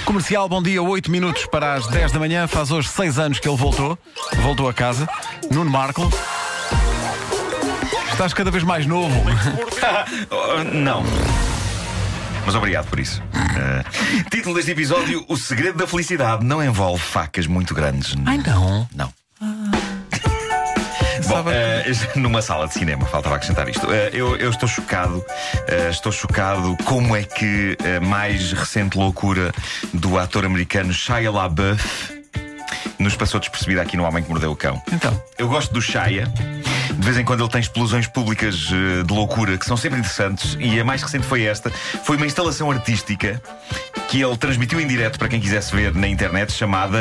Comercial, bom dia, 8 minutos para as 10 da manhã. Faz hoje 6 anos que ele voltou a casa. Nuno Marco. Estás cada vez mais novo. Não. Mas obrigado por isso. Título deste episódio: O segredo da felicidade não envolve facas muito grandes. Ai, não. Não. Bom, numa sala de cinema, faltava acrescentar isto. Eu estou chocado. Estou chocado como é que a mais recente loucura do ator americano Shia LaBeouf nos passou despercebida aqui no Homem que Mordeu o Cão. Então, eu gosto do Shia. De vez em quando ele tem explosões públicas de loucura que são sempre interessantes. E a mais recente foi esta. Foi uma instalação artística que ele transmitiu em direto para quem quisesse ver na internet, chamada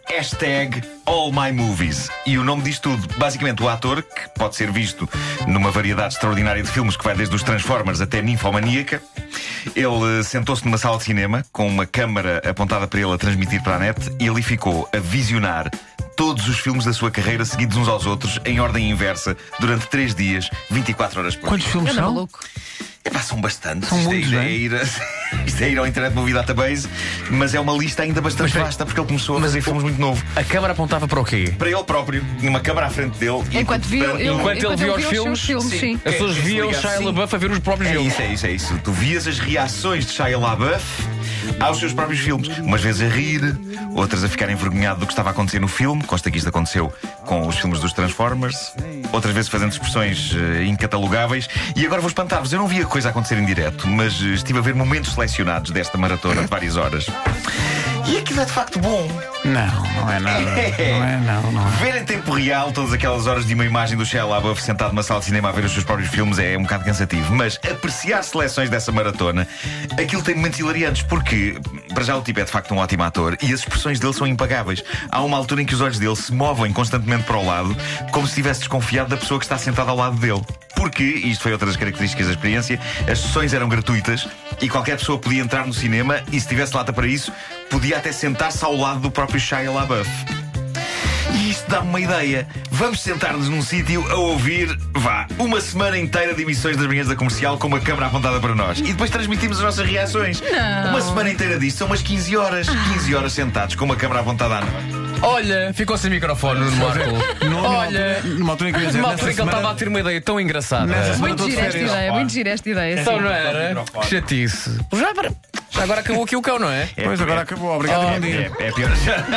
#AllMyMovies. E o nome diz tudo. Basicamente, o ator, que pode ser visto numa variedade extraordinária de filmes que vai desde os Transformers até Ninfomaníaca, ele sentou-se numa sala de cinema com uma câmara apontada para ele a transmitir para a net e ali ficou a visionar todos os filmes da sua carreira seguidos uns aos outros em ordem inversa durante 3 dias, 24 horas por dia. Quantos filmes são? Maluco. São bastantes. São muitos, Isto é ir ao Internet Movie Database, mas é uma lista ainda bastante vasta porque ele começou a fazer filmes muito novo. A câmara apontava para o quê? Para ele próprio, numa câmara à frente dele. Enquanto ele via os filmes, sim. As pessoas viam o Shia LaBeouf a ver os próprios filmes. É isso. Tu vias as reações de Shia LaBeouf aos seus próprios filmes. Umas vezes a rir, outras a ficar envergonhado do que estava a acontecer no filme. Consta que isto aconteceu com os filmes dos Transformers. Outras vezes fazendo expressões incatalogáveis. E agora vou espantar-vos. Eu não vi a coisa acontecer em direto, mas estive a ver momentos selecionados desta maratona de várias horas. E aquilo é de facto bom. Não é nada. Não é. Ver em tempo real todas aquelas horas de uma imagem do Shia LaBeouf sentado numa sala de cinema a ver os seus próprios filmes é um bocado cansativo. Mas apreciar seleções dessa maratona, aquilo tem momentos hilariantes, porque para já o tipo é de facto um ótimo ator e as expressões dele são impagáveis. Há uma altura em que os olhos dele se movem constantemente para o lado, como se estivesse desconfiado da pessoa que está sentada ao lado dele. Porque, e isto foi outra das características da experiência, as sessões eram gratuitas e qualquer pessoa podia entrar no cinema e, se tivesse lata para isso, podia até sentar-se ao lado do próprio Shia LaBeouf. E isto dá-me uma ideia. Vamos sentar-nos num sítio a ouvir, uma semana inteira de emissões das manhãs da Comercial com uma câmara apontada para nós. E depois transmitimos as nossas reações. Não. Uma semana inteira disto, são umas 15 horas. 15 horas sentados com uma câmara apontada à nós. Olha, ficou sem microfone, Nuno Marco. Olha, numa altura em que eu ia dizer, numa nessa altura que ele semana- estava a ter uma ideia tão engraçada. Nessa semana Muito estou de gira esta férias. ideia, muito gira esta ideia. Então sim. não era? Que chatice. Já agora acabou aqui o cão, não é? Pois, agora acabou. Obrigado e bom dia. É pior.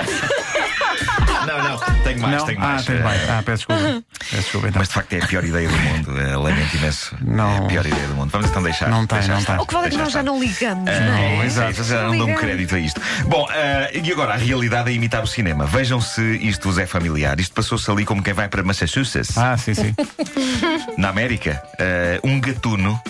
Não, tenho mais. Tem mais. Peço desculpa então. Mas de facto é a pior ideia do mundo. Lamento imenso. Não. É a pior ideia do mundo. Vamos então deixar. Não tem. O que vale é que nós já não ligamos, não é? exato. Já não dão crédito a isto. Bom, e agora a realidade é imitar o cinema. Vejam se isto vos é familiar. Isto passou-se ali como quem vai para Massachusetts, Sim. na América. Um gatuno.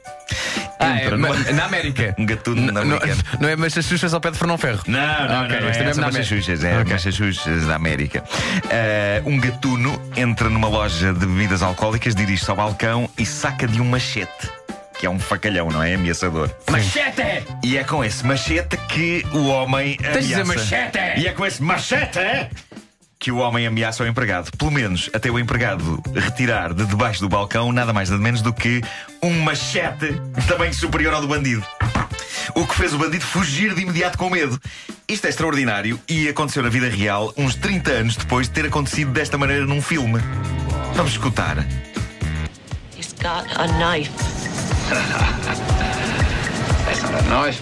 Na América. Um gatuno na América. Não é Massachusetts ao pé de Fernão Ferro. Não, Ok, não isto é é mesmo na Massachusetts, é Massachusetts, da América. Um gatuno entra numa loja de bebidas alcoólicas, dirige-se ao balcão e saca de um machete, que é um facalhão, não é? Ameaçador. Machete! E é com esse machete que o homem Tens de dizer ameaça. machete! E é com esse machete que o homem ameaça o empregado. Pelo menos até o empregado retirar de debaixo do balcão nada mais nada menos do que um machete de tamanho superior ao do bandido. O que fez o bandido fugir de imediato com medo. Isto é extraordinário e aconteceu na vida real uns 30 anos depois de ter acontecido desta maneira num filme. Vamos escutar. He's got a knife. That's not a knife.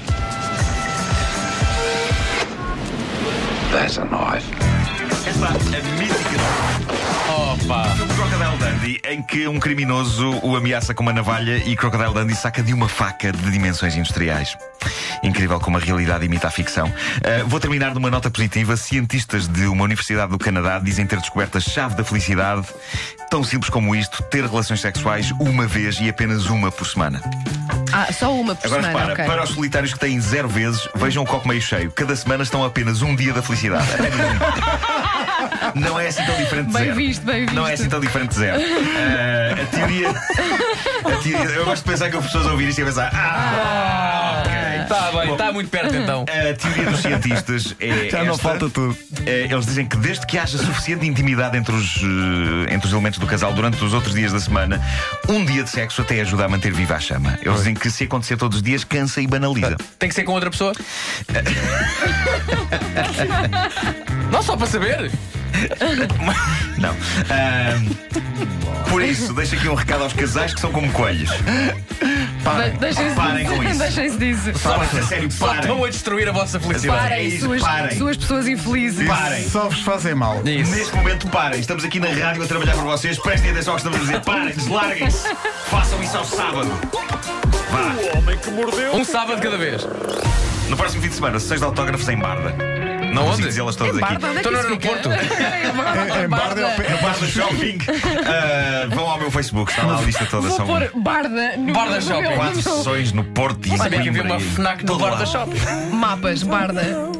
That's a knife. Esta a mítica filme Crocodile Dundee, em que um criminoso o ameaça com uma navalha e Crocodile Dundee saca de uma faca de dimensões industriais. Incrível como a realidade imita a ficção. Vou terminar numa nota positiva. Cientistas de uma universidade do Canadá dizem ter descoberto a chave da felicidade. Tão simples como isto: ter relações sexuais uma vez e apenas uma por semana. Só uma por Agora semana, repara, ok. para os solitários que têm 0 vezes, vejam o copo meio cheio. Cada semana estão apenas um dia da felicidade. Apenas um. Não é assim tão diferente de Bem zero. visto, bem visto. Não é assim tão diferente de zero. A teoria. Eu gosto de pensar que as pessoas a ouvir isto e a pensar. Ok. Está bem, está muito perto então. A teoria dos cientistas é Já não esta. falta tudo. Eles dizem que desde que haja suficiente intimidade entre os elementos do casal durante os outros dias da semana, um dia de sexo até ajuda a manter viva a chama. Eles dizem que se acontecer todos os dias, cansa e banaliza. Tem que ser com outra pessoa? Não, só para saber. Não. Por isso, deixo aqui um recado aos casais que são como coelhos. Parem com isso. Deixem-se disso. A sério, Só parem. estão a destruir a vossa felicidade. Parem, isso, suas, parem. suas pessoas infelizes. Parem. Só vos fazem mal. Isso. Neste momento, parem. Estamos aqui na rádio a trabalhar por vocês. Prestem atenção ao que estamos a dizer. Parem, deslarguem-se. Façam isso ao sábado. Vá. Um sábado cada vez. No próximo fim de semana, sessões de autógrafos em Barda. Não Onde? consigo dizê-las todas aqui. Barda, onde é que Estou no isso aeroporto. fica? Em Barda é ao pé. No bar do shopping. Vão ao meu Facebook, está lá a lista toda. Vou São pôr Barda no Barda no Shopping. meu- 4 sessões no Porto e em Sabia que havia Coimbra uma e FNAC no todo bar lado. da shopping. Mapas, Barda.